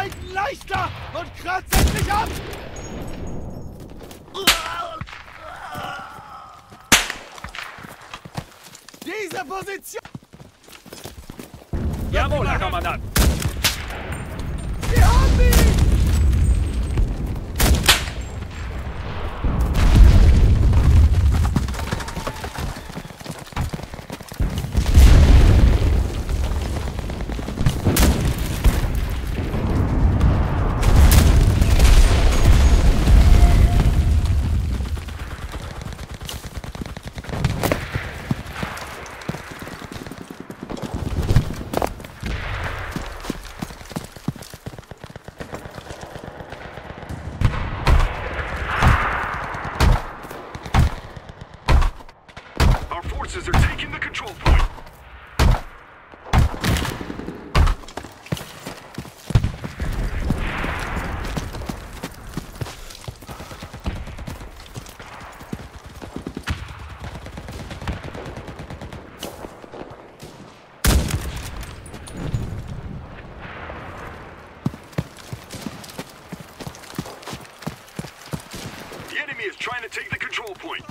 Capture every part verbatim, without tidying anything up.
beiden leichter und kratzt endlich ab! Diese Position! Jawohl, Herr Kommandant! Wir haben ihn! Are taking the control point. The enemy is trying to take the control point.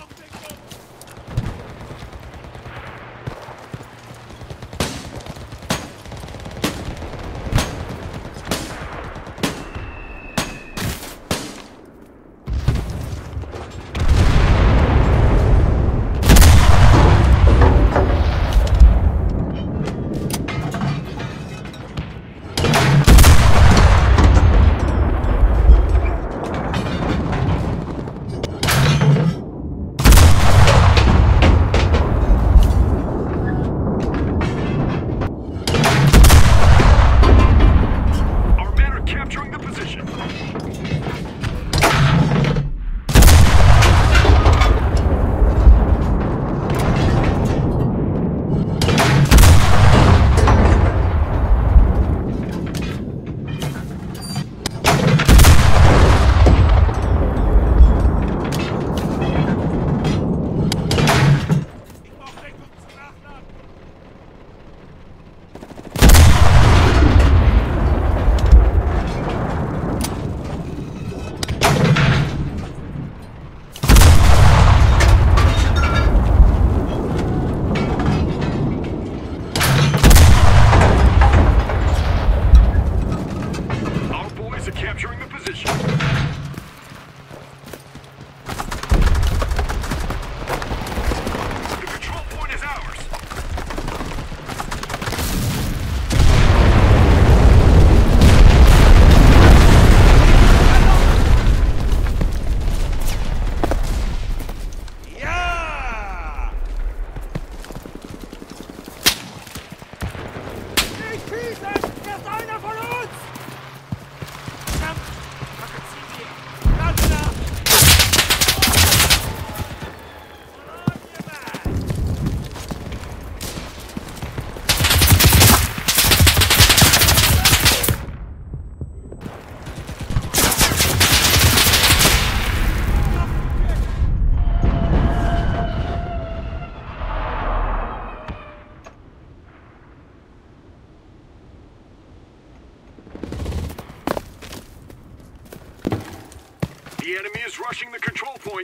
The enemy is rushing the control point.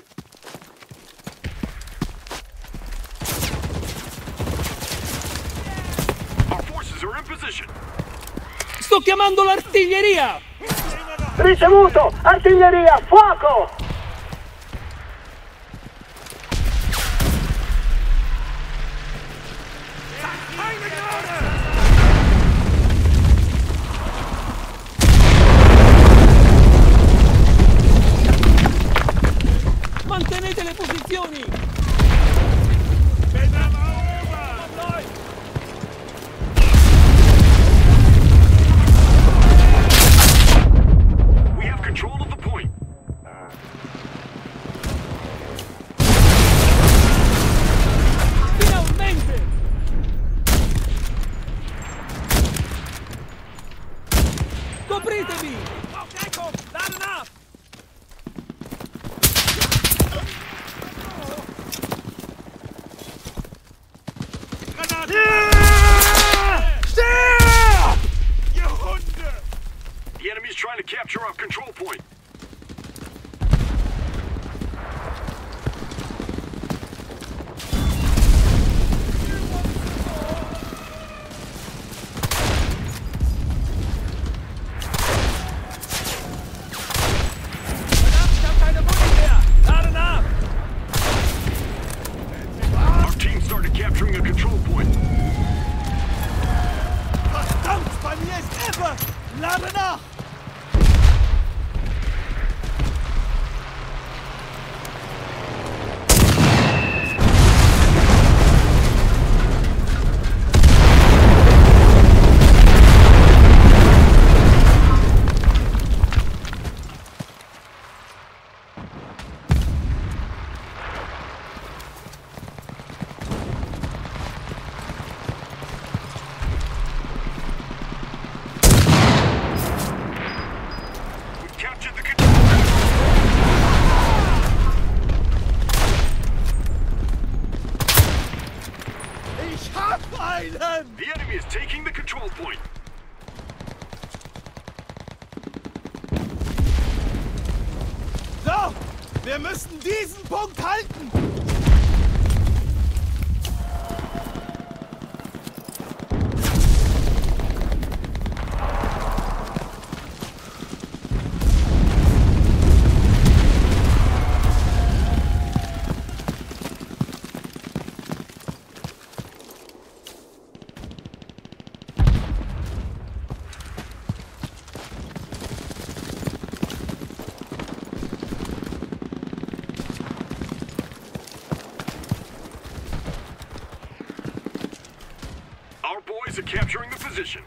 Our forces are in position. Sto chiamando l'artiglieria! Ricevuto! Artiglieria, fuoco! Mantenete le posizioni! We have control of the point. Finalmente! Copritevi! Ecco, not enough! The enemy's trying to capture our control point. Verdammt, ich hab keine Muni mehr! Lade nach! Our team started capturing a control point. Verdammt, bei mir ist Effe! Lade nach! Captured the control point. Ich hab einen! The enemy is taking the control point. So, wir müssen diesen Punkt halten! Our boys are capturing the position.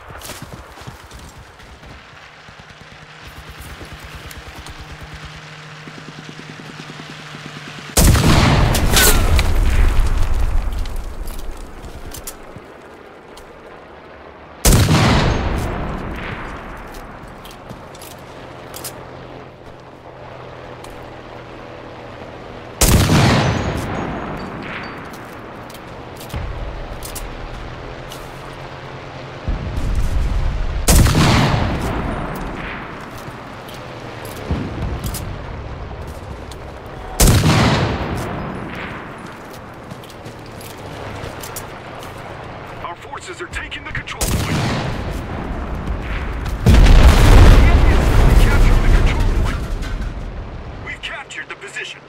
Our forces are taking the control point. The enemy is capturing the control point. We've captured the position.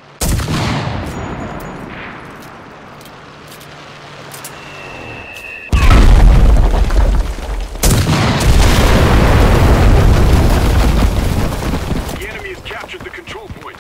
The enemy has captured the control point.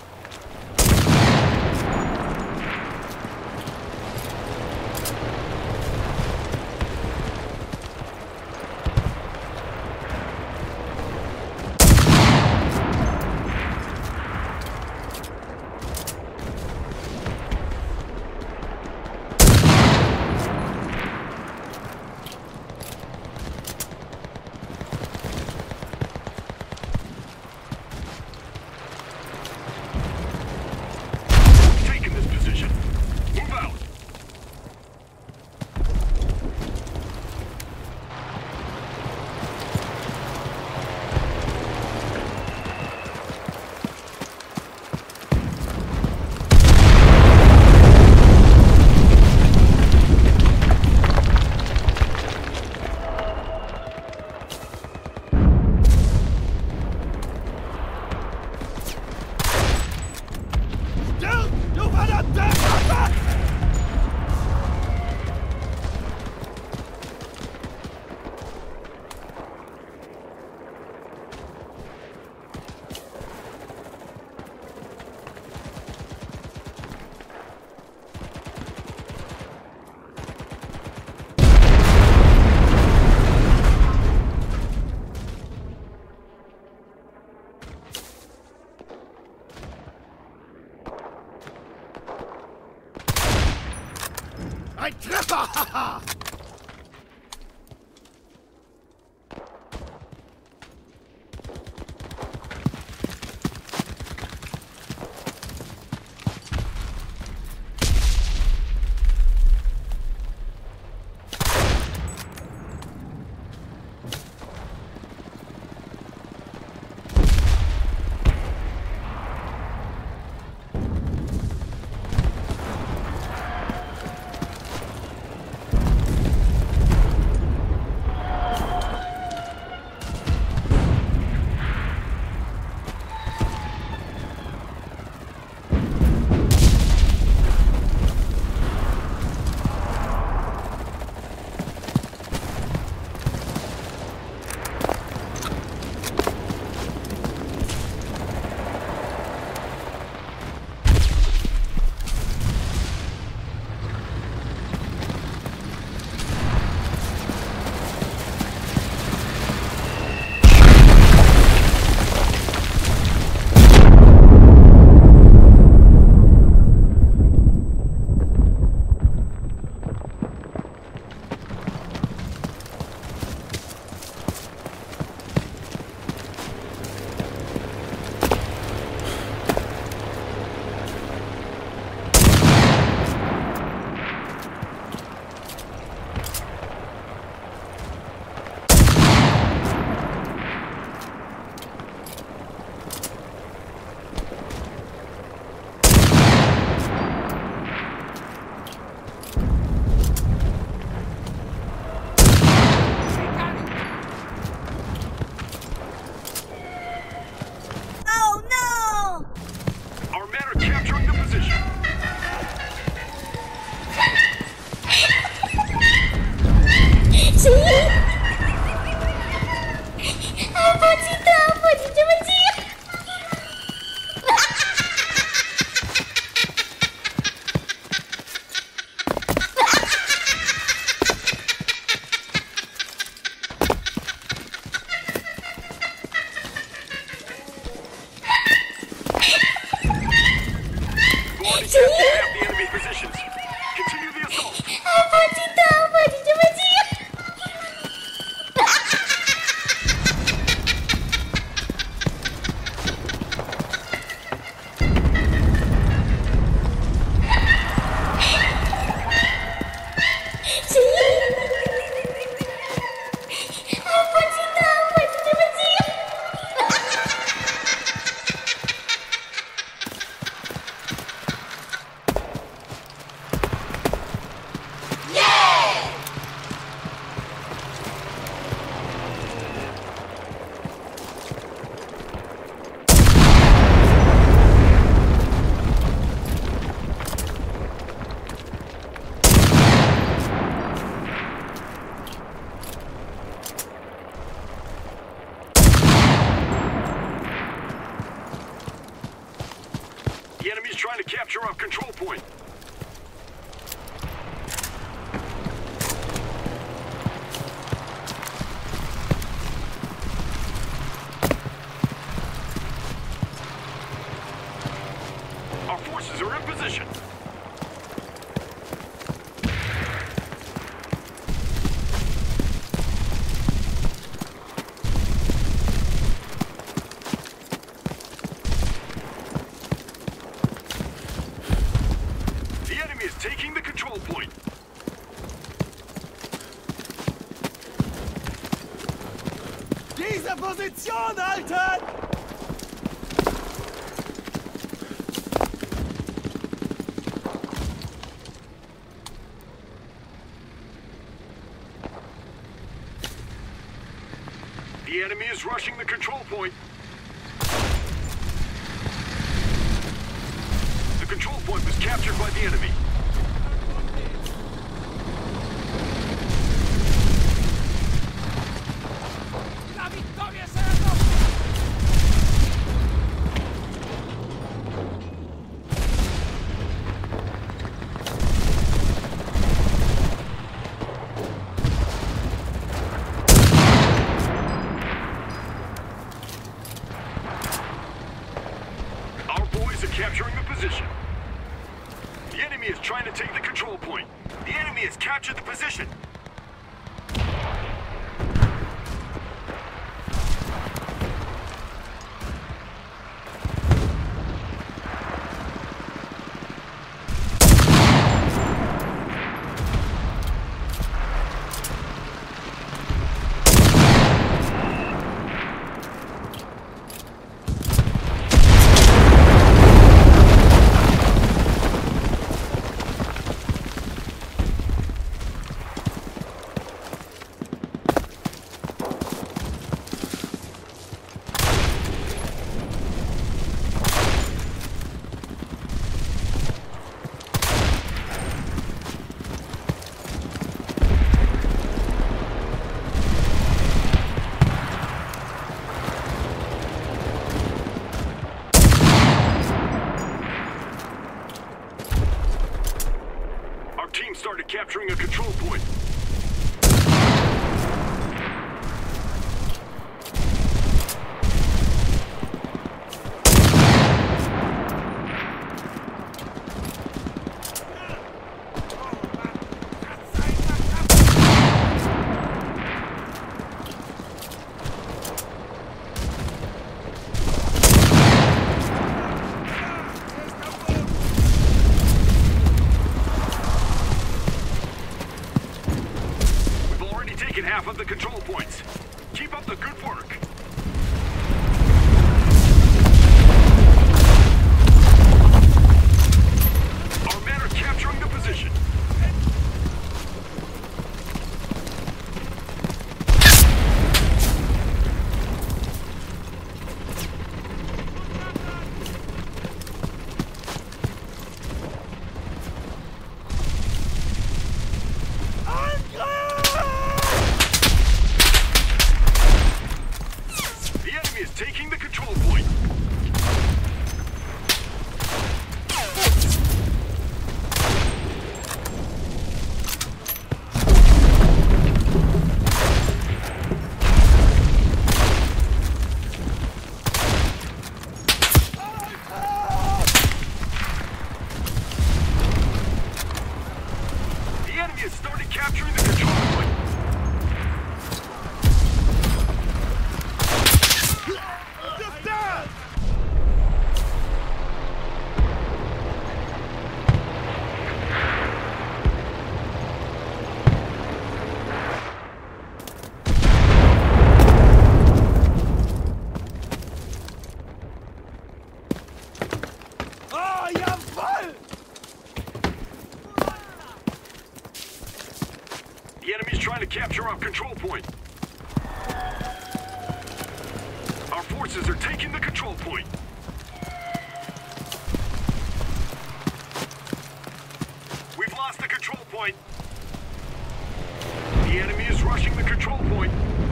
Taking this position. Move out. Stirb, du verdammte Waffe! Ein Treffer! Haha! captured half the enemy positions. Continue the assault. Apa cinta apa cinta macam? The enemy's trying to capture our control point. Our forces are in position. Is taking the control point. Diese Position halten! The enemy is rushing the control point. The control point was captured by the enemy. La victoria será nuestra. Our boys are capturing the position. The enemy is trying to take the control point. The enemy has captured the position. Team started capturing a control point. Half of the control points. Keep up the good work. Our men are capturing the position. Taking the control point. capture our control point. Our forces are taking the control point. We've lost the control point. The enemy is rushing the control point.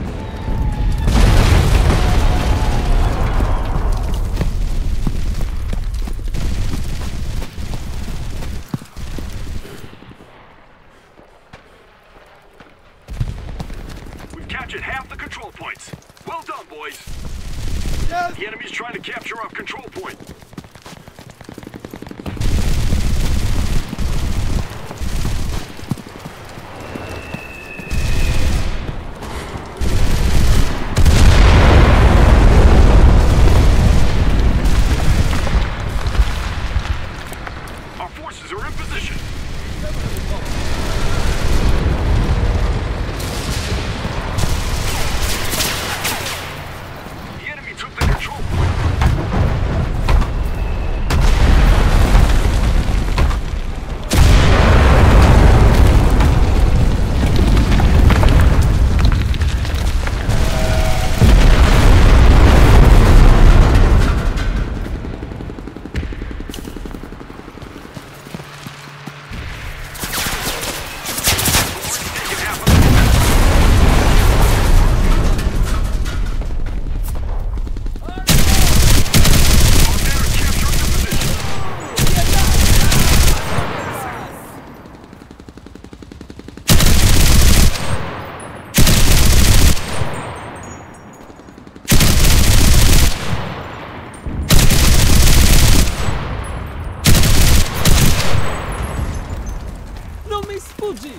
We've captured half the control points. Well done, boys. Yes. The enemy's trying to capture our control point. Our forces are in position. The enemy took the control point. Taking half of the Our men are capturing the position. Non mi sfuggi!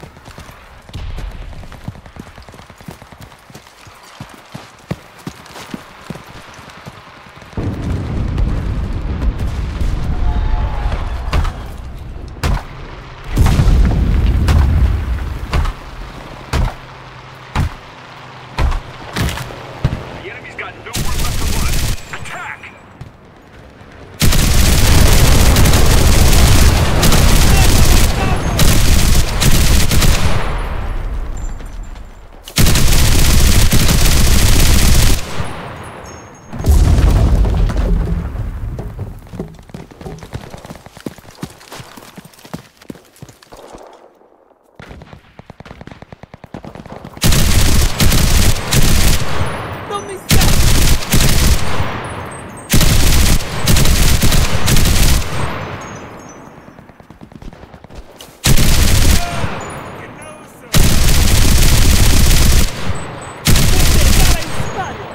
The enemy's got nowhere left to run. Attack! Non mi stai! Cara in Spagna!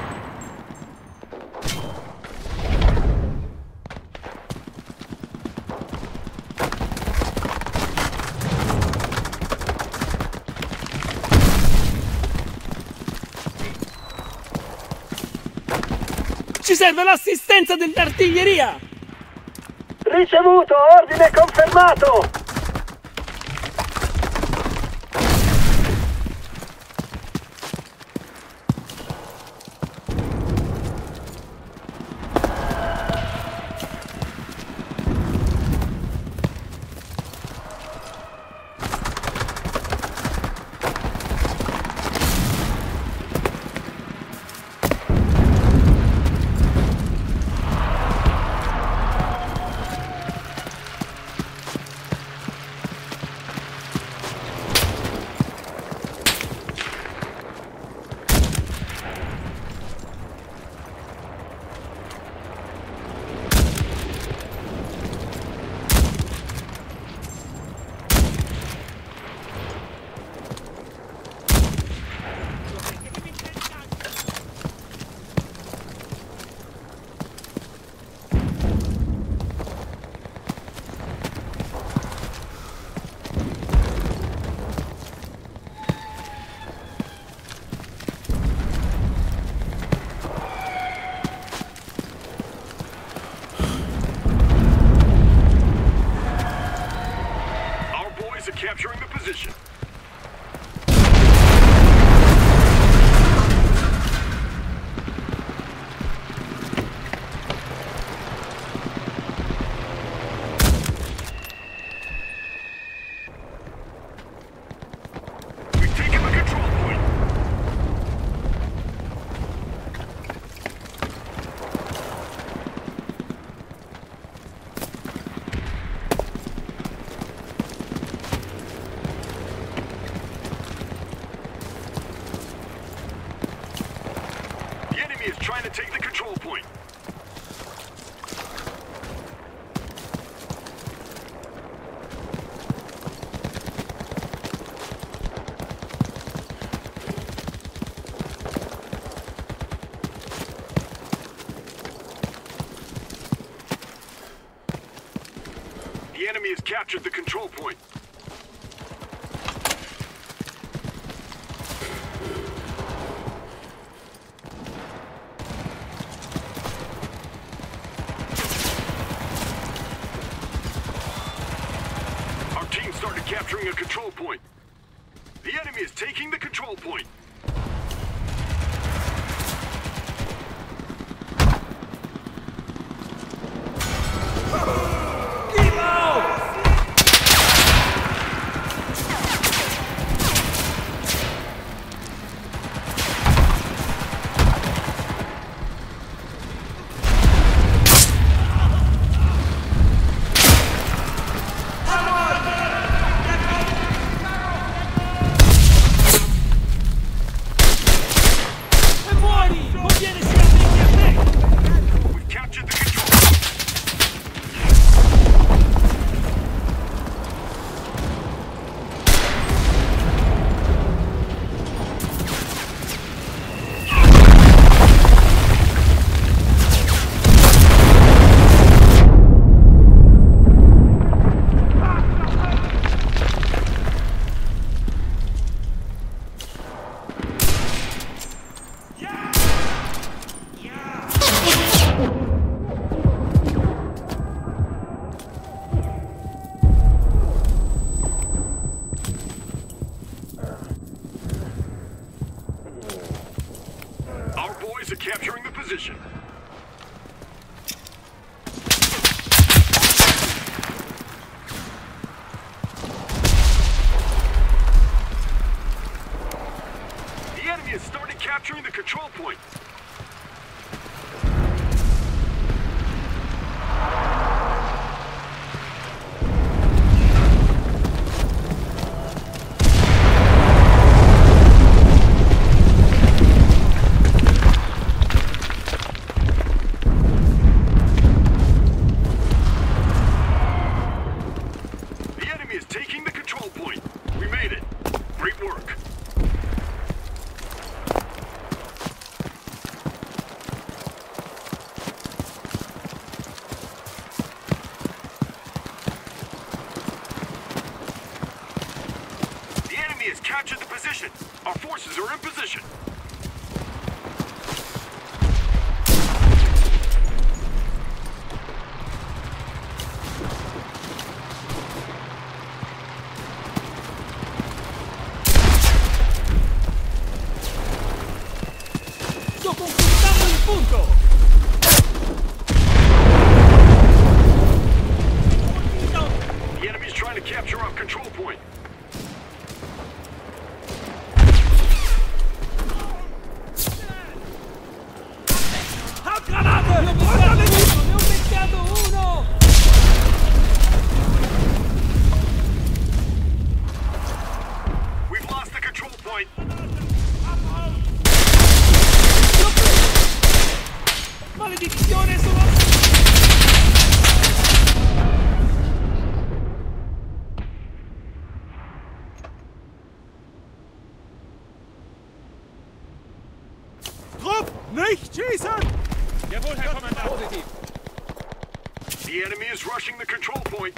Ci serve l'assistenza dell'artiglieria! Ricevuto, ordine confermato! enemy is trying to take the control point. The enemy has captured the control point. Our team started capturing a control point. The enemy is taking the control point. Are capturing the position. The enemy has started capturing the control point. Taking the control point. We made it. Great work. The enemy has captured the position. Our forces are in position. Punto! The enemy's trying to capture our control point. Granate! Ne ho beccato uno! Ne ho beccato uno! We've lost the control point. Maledizione sono... Trupp, nicht schießen! Jawohl, Herr Kommandant. Positiv. The enemy is rushing the control point.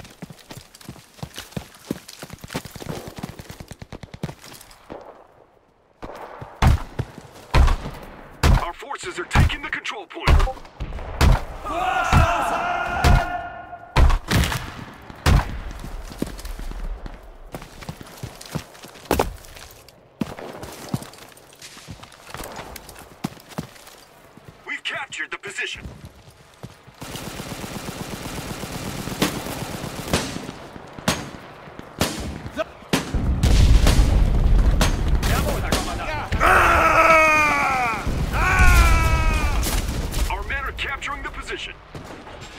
Our forces are taking the control point. We've captured the position. Our men are capturing the position.